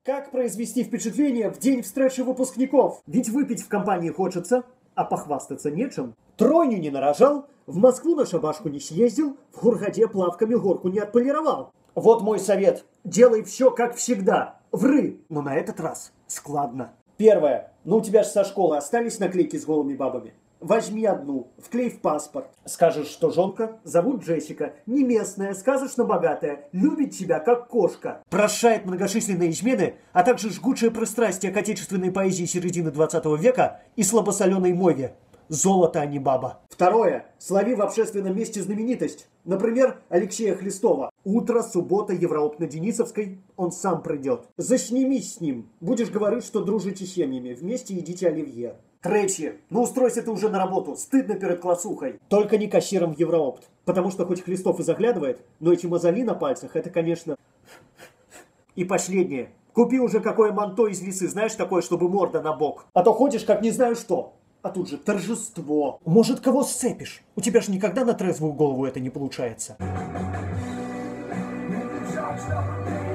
Как произвести впечатление в день встречи выпускников? Ведь выпить в компании хочется, а похвастаться нечем. Тройню не нарожал, в Москву на шабашку не съездил, в Хургаде плавками горку не отполировал. Вот мой совет. Делай все как всегда. Вры, но на этот раз складно. Первое. Ну у тебя же со школы остались наклейки с голыми бабами? Возьми одну, вклей в паспорт. Скажешь, что жонка, зовут Джессика, не местная, сказочно богатая, любит тебя как кошка. Прощает многочисленные измены, а также жгучее пристрастие к отечественной поэзии середины 20 века и слабосоленой мове. Золото, а не баба. Второе. Слови в общественном месте знаменитость. Например, Алексея Хлестова. Утро, суббота, Еврооп на Денисовской. Он сам придет. Заснемись с ним. Будешь говорить, что дружите семьями. Вместе едите оливье. Третье. Ну устройся ты уже на работу. Стыдно перед классухой. Только не кассиром в Евроопт. Потому что хоть Хлестов и заглядывает, но эти мозоли на пальцах, это, конечно... И последнее. Купи уже какое манто из лисы, знаешь, такое, чтобы морда на бок. А то ходишь, как не знаю что. А тут же торжество. Может, кого сцепишь? У тебя же никогда на трезвую голову это не получается.